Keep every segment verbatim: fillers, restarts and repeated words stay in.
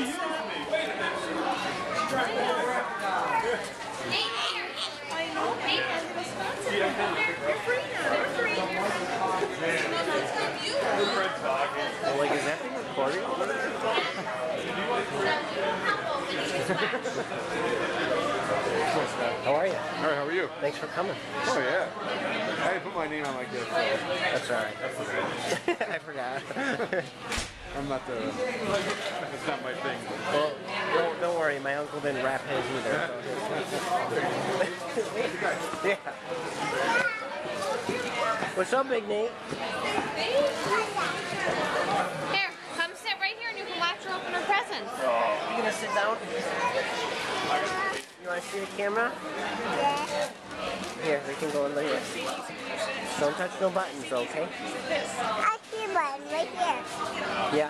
Oh, like, is that thing recording? How are you? All right, how are you? Thanks for coming. Oh, yeah. I didn't put my name on my gift. That's alright. I forgot. I'm not the... It's not my thing. Well, don't, don't worry. My uncle didn't wrap his either. So. Yeah. What's up, Big Nate? Here, come sit right here and you can watch her open her presents. Oh, you gonna sit down? You wanna see the camera? Yeah. Here, we can go in here. Don't touch no buttons, okay? I see one right here. Yeah.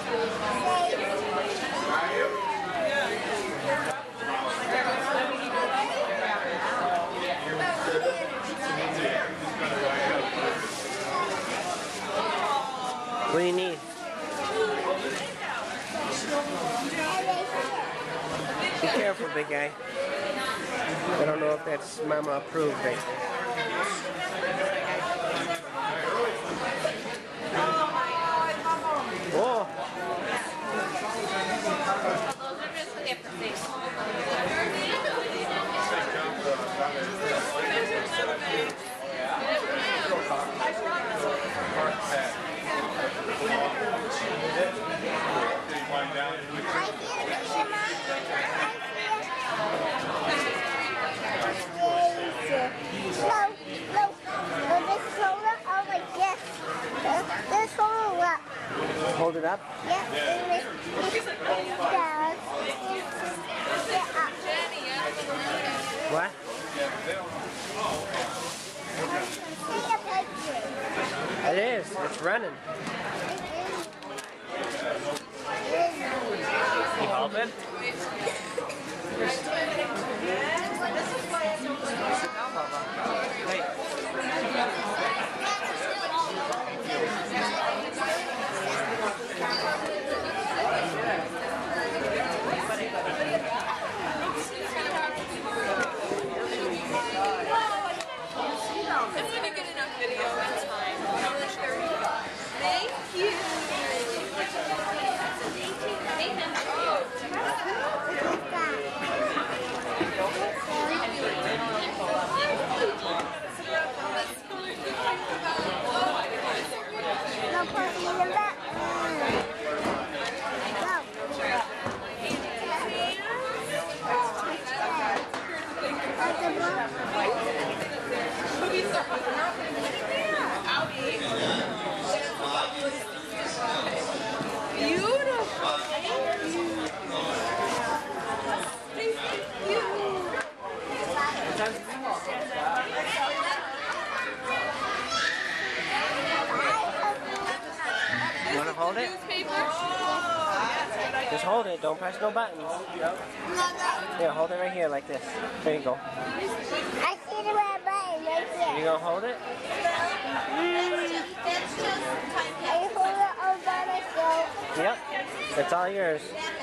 What do you need? Be careful, big guy. I don't know if that's Mama approved right there. Whoa! Those are just the gift things. Hold it up? Yeah. What? It is. It's running. You helping? Hey. You want to hold it? Just hold it. Don't press no buttons. Here, hold it right here like this. There you go. I see the red button right here. You gonna hold it? I hold it all by myself. Yep. It's all yours.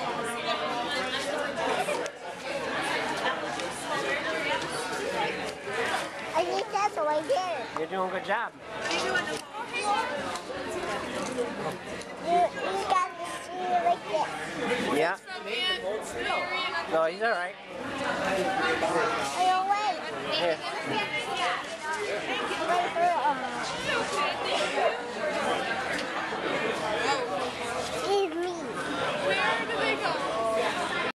I think that's what I did. You're doing a good job. You, you got to see it like this. Yeah. No, he's all right. Oh, wait. Here. Wait for it.